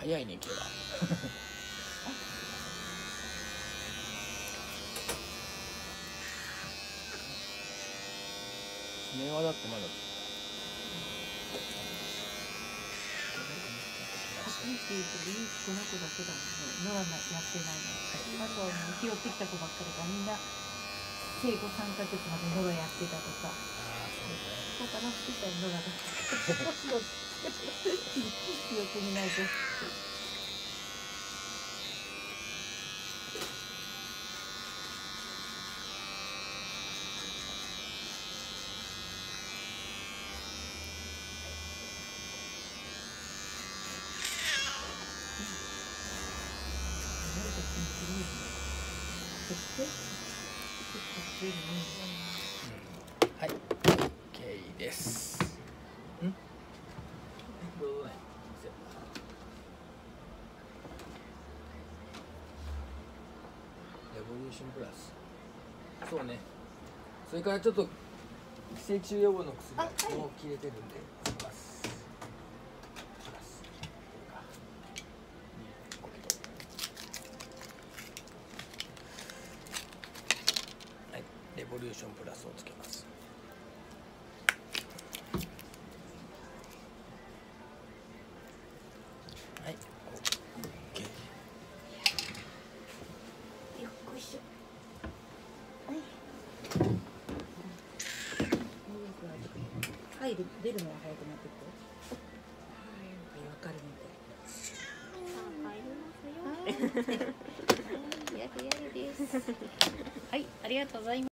早いね今日は。電話だってまだ。 この子だけだもんね。ノラやってないの。あとはもう拾ってきた子ばっかりがみんな生後3ヶ月までノラやってたとか。そうかな、そしたらノラだ。記憶にないと。 はい、OK です。レボリューションプラス。そうね。それからちょっと寄生虫予防の薬も切れてるんでします。プラスはい、レボリューションプラスをつけます。はい、OK。 よっしょ。はい。はい、出るのは早くなってくる。わかるみたい。 はい、ありがとうございます。